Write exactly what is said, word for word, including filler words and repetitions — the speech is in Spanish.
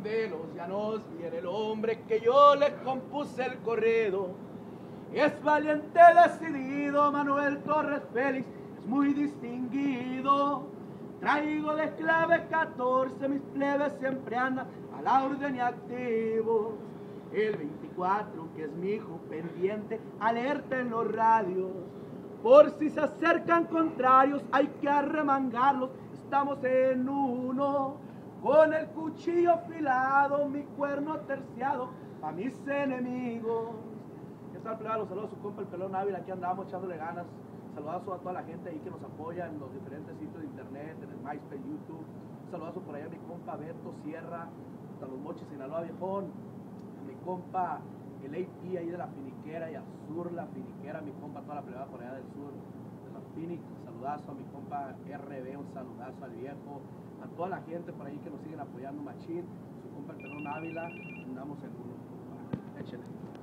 de los llanos viene el hombre que yo le compuse el corrido. Es valiente, decidido, Manuel Torres Félix, es muy distinguido. Traigo de clave catorce, mis plebes siempre andan a la orden y activos. El veinticuatro, que es mi hijo pendiente, alerta en los radios. Por si se acercan contrarios, hay que arremangarlos, estamos en uno. Con el cuchillo afilado, mi cuerno terciado, a mis enemigos. ¿Qué tal, plebe? Los saludos a su compa el Pelón Ávila, aquí andamos echándole ganas. Saludazo a toda la gente ahí que nos apoya en los diferentes sitios de internet, en el MySpace, YouTube. Un saludazo por allá a mi compa Beto Sierra, hasta Los Mochis, Sinaloa, viejón. A mi compa el A P ahí de la Finiquera y Azur, la Finiquera, mi compa toda la plebada por allá del sur, de la Finic. Un saludazo a mi compa R B, un saludazo al viejo, a toda la gente por ahí que nos siguen apoyando, machín. Su compa el Pelón Ávila, andamos en uno. Échale.